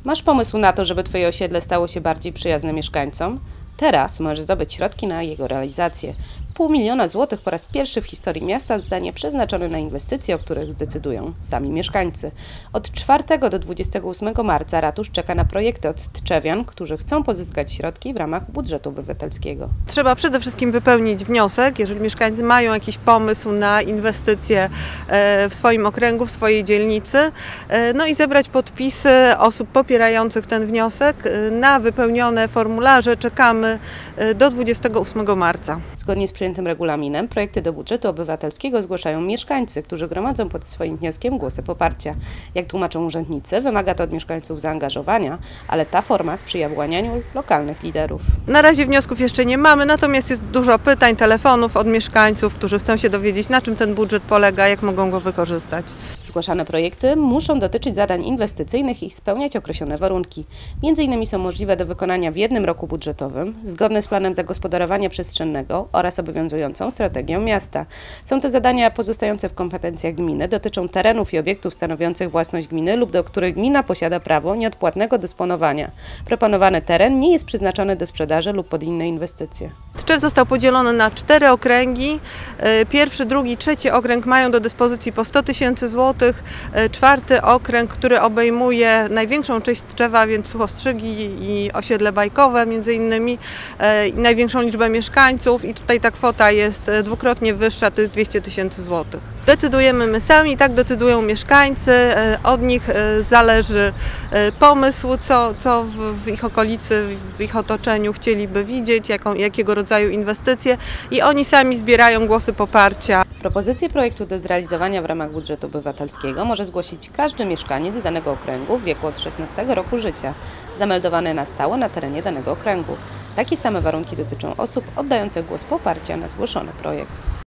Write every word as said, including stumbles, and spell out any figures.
Masz pomysł na to, żeby Twoje osiedle stało się bardziej przyjazne mieszkańcom? Teraz możesz zdobyć środki na jego realizację. Pół miliona złotych po raz pierwszy w historii miasta zostanie przeznaczony na inwestycje, o których zdecydują sami mieszkańcy. Od czwartego do dwudziestego ósmego marca ratusz czeka na projekty od tczewian, którzy chcą pozyskać środki w ramach budżetu obywatelskiego. Trzeba przede wszystkim wypełnić wniosek, jeżeli mieszkańcy mają jakiś pomysł na inwestycje w swoim okręgu, w swojej dzielnicy, no i zebrać podpisy osób popierających ten wniosek. Na wypełnione formularze czekamy do dwudziestego ósmego marca. Zgodnie z przyjętym regulaminem projekty do budżetu obywatelskiego zgłaszają mieszkańcy, którzy gromadzą pod swoim wnioskiem głosy poparcia. Jak tłumaczą urzędnicy, wymaga to od mieszkańców zaangażowania, ale ta forma sprzyja wyłanianiu lokalnych liderów. Na razie wniosków jeszcze nie mamy, natomiast jest dużo pytań, telefonów od mieszkańców, którzy chcą się dowiedzieć, na czym ten budżet polega, jak mogą go wykorzystać. Zgłaszane projekty muszą dotyczyć zadań inwestycyjnych i spełniać określone warunki. Między innymi są możliwe do wykonania w jednym roku budżetowym, zgodne z planem zagospodarowania przestrzennego oraz obowiązującą strategią miasta. Są to zadania pozostające w kompetencjach gminy, dotyczą terenów i obiektów stanowiących własność gminy lub do których gmina posiada prawo nieodpłatnego dysponowania. Proponowany teren nie jest przeznaczony do sprzedaży lub pod inne inwestycje. Tczew został podzielony na cztery okręgi. Pierwszy, drugi, trzeci okręg mają do dyspozycji po sto tysięcy złotych. Czwarty okręg, który obejmuje największą część Tczewa, więc Suchostrzygi i osiedle bajkowe między innymi, i największą liczbę mieszkańców i tutaj ta kwota jest dwukrotnie wyższa, to jest dwieście tysięcy złotych. Decydujemy my sami, tak decydują mieszkańcy, od nich zależy pomysł, co, co w ich okolicy, w ich otoczeniu chcieliby widzieć, jaką, jakiego rodzaju inwestycje i oni sami zbierają głosy poparcia. Propozycję projektu do zrealizowania w ramach budżetu obywatelskiego może zgłosić każdy mieszkaniec danego okręgu w wieku od szesnastego roku życia, zameldowany na stałe na terenie danego okręgu. Takie same warunki dotyczą osób oddających głos poparcia na zgłoszony projekt.